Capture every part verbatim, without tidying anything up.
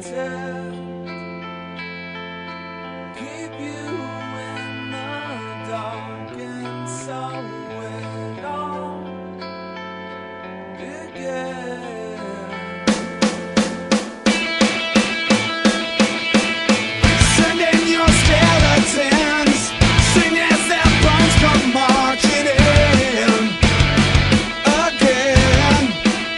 pretend, keep you in the dark, and so it all began. Sending your skeletons, sing as their bones come marching in again.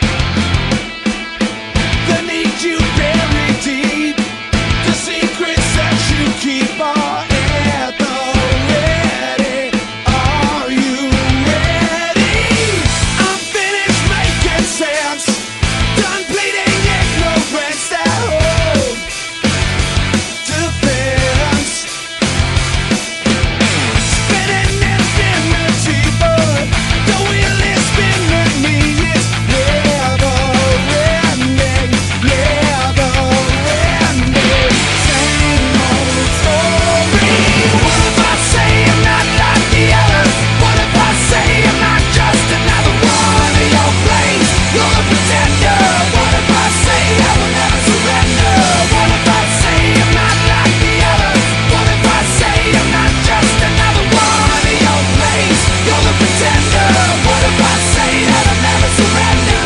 They need you buried deep, the secrets that you keep are at the ready. Are you ready? I'm finished making sense, done bleeding ignorance that hope defense. Spinning infinity, but the wheel is spinning me. It's never ending, never ending. Same old story. What if I say I'm not like the others? What if I say I'm not just another one of your plays? You're a pretender. What if I say I will never surrender? What if I say I'm not like the others? What if I say I'm not just another one of your plays? You're the pretender. What if I say that I'll never surrender?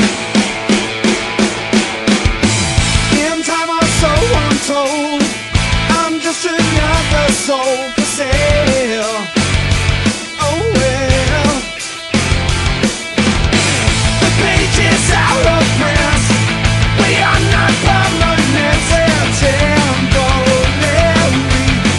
In time or so untold, I'm just another soul for sale. Oh well, the pages out of print, we are not permanent. They're temporary,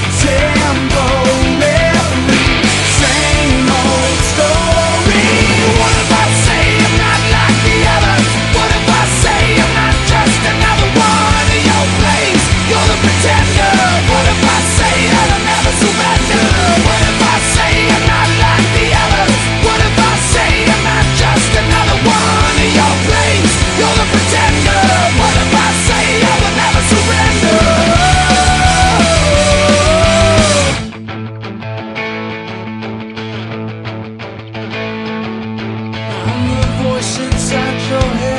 temporary. Same old story. What if I say I'm not like the others? What if I say I'm not just another one of your plays? You're the pretender. What if I say that I'll never surrender? What if I say I'm not like the others? What if I say I'm not just another one of your plays? You're the pretender. What if I say I will never surrender? I'm the voice inside your head.